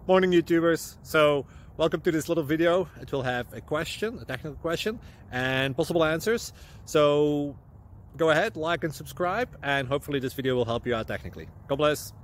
Morning YouTubers. So welcome to this little video. It will have a question, a technical question, and possible answers. So go ahead, like and subscribe, and hopefully this video will help you out technically. God bless.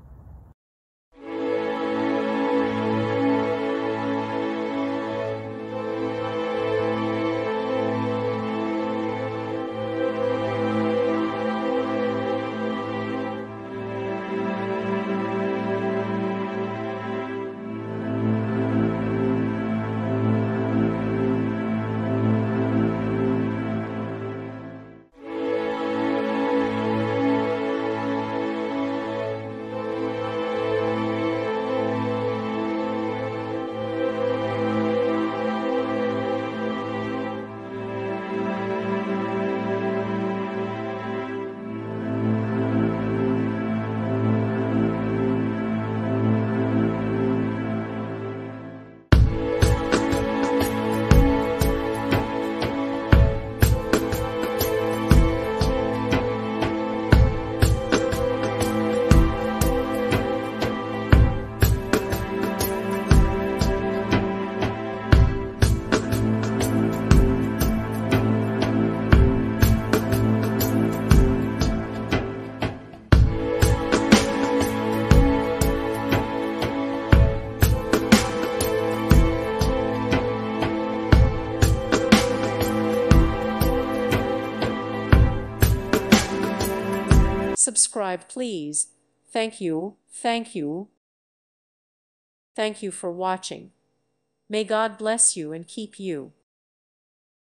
Subscribe, please. Thank you. Thank you. Thank you for watching. May God bless you and keep you.